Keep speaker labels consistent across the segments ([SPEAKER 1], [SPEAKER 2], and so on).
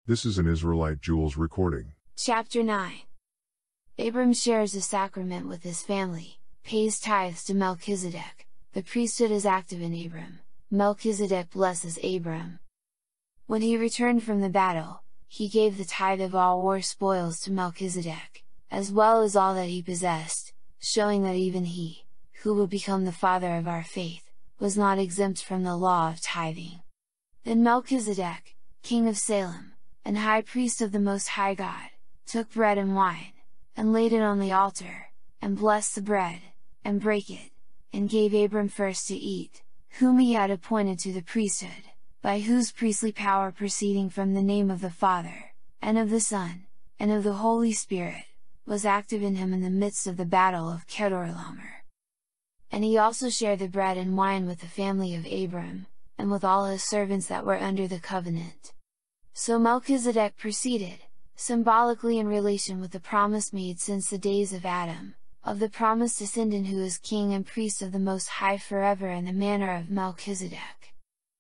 [SPEAKER 1] This is an Israelite Jewels recording.
[SPEAKER 2] Chapter 9. Abram shares the sacrament with his family, pays tithes to Melchizedek, the priesthood is active in Abram, Melchizedek blesses Abram. When he returned from the battle, he gave the tithe of all war spoils to Melchizedek, as well as all that he possessed, showing that even he, who would become the father of our faith, was not exempt from the law of tithing. Then Melchizedek, king of Salem, and high priest of the Most High God, took bread and wine, and laid it on the altar, and blessed the bread, and brake it, and gave Abram first to eat, whom he had appointed to the priesthood, by whose priestly power proceeding from the name of the Father, and of the Son, and of the Holy Spirit, was active in him in the midst of the battle of Chedorlaomer. And he also shared the bread and wine with the family of Abram, and with all his servants that were under the covenant. So Melchizedek proceeded, symbolically in relation with the promise made since the days of Adam, of the promised descendant who is king and priest of the Most High forever in the manner of Melchizedek.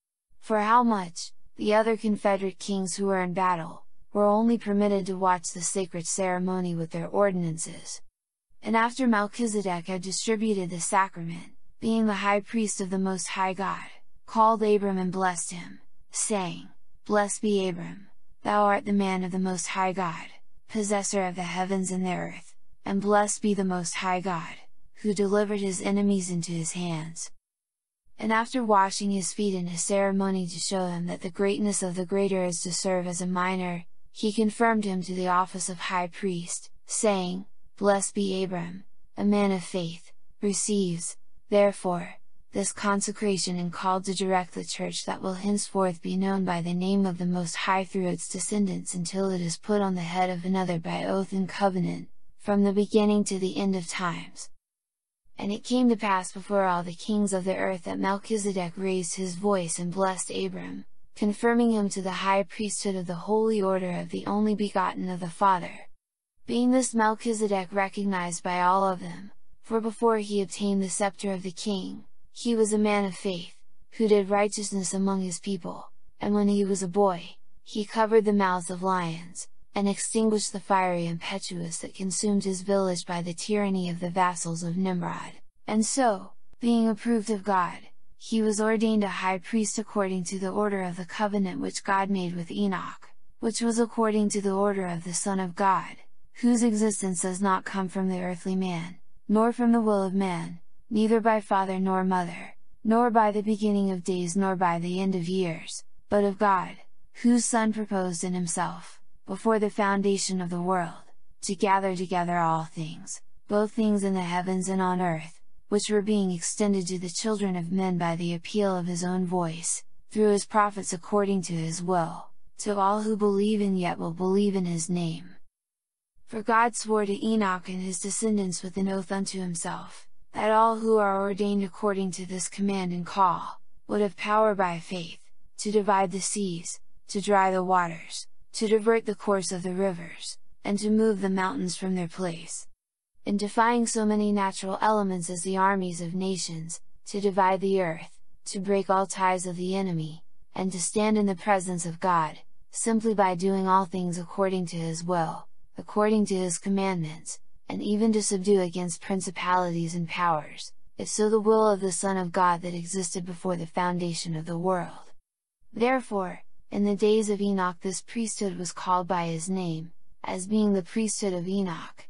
[SPEAKER 2] For how much, the other confederate kings who were in battle, were only permitted to watch the sacred ceremony with their ordinances. And after Melchizedek had distributed the sacrament, being the high priest of the Most High God, called Abram and blessed him, saying, Blessed be Abram, thou art the man of the Most High God, possessor of the heavens and the earth, and blessed be the Most High God, who delivered his enemies into his hands. And after washing his feet in a ceremony to show him that the greatness of the greater is to serve as a minor, he confirmed him to the office of high priest, saying, Blessed be Abram, a man of faith, receives, therefore, this consecration and called to direct the church that will henceforth be known by the name of the Most High through its descendants until it is put on the head of another by oath and covenant, from the beginning to the end of times. And it came to pass before all the kings of the earth that Melchizedek raised his voice and blessed Abram, confirming him to the high priesthood of the holy order of the only begotten of the Father. Being this Melchizedek recognized by all of them, for before he obtained the scepter of the king, he was a man of faith, who did righteousness among his people, and when he was a boy, he covered the mouths of lions, and extinguished the fiery impetuous that consumed his village by the tyranny of the vassals of Nimrod, and so, being approved of God, he was ordained a high priest according to the order of the covenant which God made with Enoch, which was according to the order of the Son of God, whose existence does not come from the earthly man, nor from the will of man, neither by father nor mother, nor by the beginning of days nor by the end of years, but of God, whose Son proposed in himself, before the foundation of the world, to gather together all things, both things in the heavens and on earth, which were being extended to the children of men by the appeal of his own voice, through his prophets according to his will, to all who believe and yet will believe in his name. For God swore to Enoch and his descendants with an oath unto himself, that all who are ordained according to this command and call, would have power by faith, to divide the seas, to dry the waters, to divert the course of the rivers, and to move the mountains from their place. In defying so many natural elements as the armies of nations, to divide the earth, to break all ties of the enemy, and to stand in the presence of God, simply by doing all things according to his will, according to his commandments, and even to subdue against principalities and powers, if so the will of the Son of God that existed before the foundation of the world. Therefore, in the days of Enoch this priesthood was called by his name, as being the priesthood of Enoch.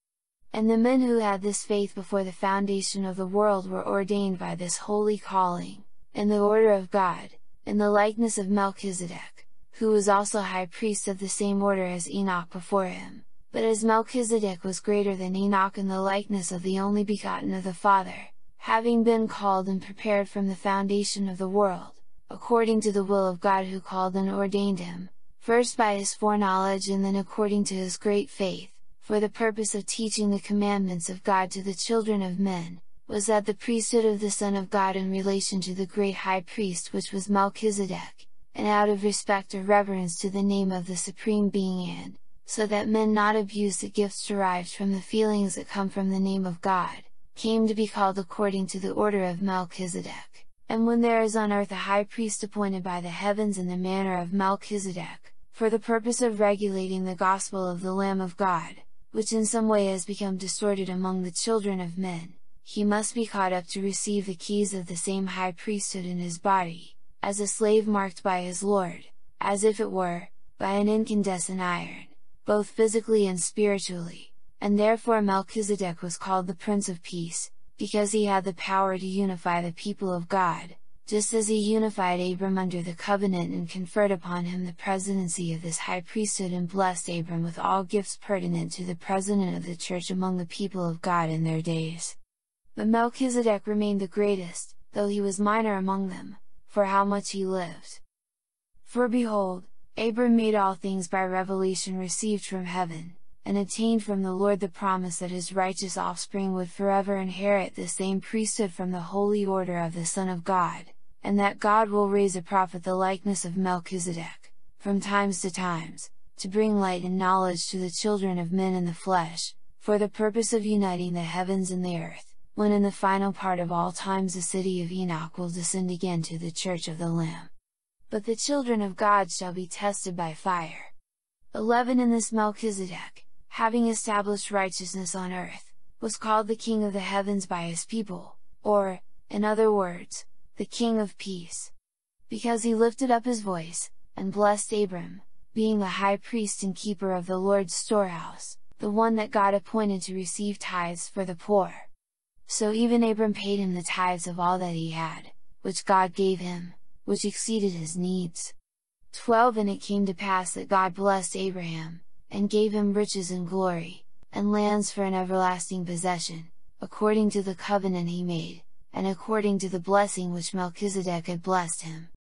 [SPEAKER 2] And the men who had this faith before the foundation of the world were ordained by this holy calling, in the order of God, in the likeness of Melchizedek, who was also high priest of the same order as Enoch before him. But as Melchizedek was greater than Enoch in the likeness of the only begotten of the Father, having been called and prepared from the foundation of the world, according to the will of God who called and ordained him, first by his foreknowledge and then according to his great faith, for the purpose of teaching the commandments of God to the children of men, was that the priesthood of the Son of God in relation to the great high priest which was Melchizedek, and out of respect or reverence to the name of the Supreme Being and, so that men not abuse the gifts derived from the feelings that come from the name of God, came to be called according to the order of Melchizedek. And when there is on earth a high priest appointed by the heavens in the manner of Melchizedek, for the purpose of regulating the gospel of the Lamb of God, which in some way has become distorted among the children of men, he must be caught up to receive the keys of the same high priesthood in his body, as a slave marked by his Lord, as if it were, by an incandescent iron, both physically and spiritually, and therefore Melchizedek was called the Prince of Peace, because he had the power to unify the people of God, just as he unified Abram under the covenant and conferred upon him the presidency of this high priesthood and blessed Abram with all gifts pertinent to the president of the church among the people of God in their days. But Melchizedek remained the greatest, though he was minor among them, for how much he lived. For behold, Abram made all things by revelation received from heaven, and obtained from the Lord the promise that his righteous offspring would forever inherit the same priesthood from the holy order of the Son of God, and that God will raise a prophet the likeness of Melchizedek, from times to times, to bring light and knowledge to the children of men in the flesh, for the purpose of uniting the heavens and the earth, when in the final part of all times the city of Enoch will descend again to the church of the Lamb. But the children of God shall be tested by fire. 11 In this Melchizedek, having established righteousness on earth, was called the King of the heavens by his people, or, in other words, the King of Peace. Because he lifted up his voice, and blessed Abram, being the high priest and keeper of the Lord's storehouse, the one that God appointed to receive tithes for the poor. So even Abram paid him the tithes of all that he had, which God gave him, which exceeded his needs. 12 And it came to pass that God blessed Abraham, and gave him riches and glory, and lands for an everlasting possession, according to the covenant he made, and according to the blessing which Melchizedek had blessed him.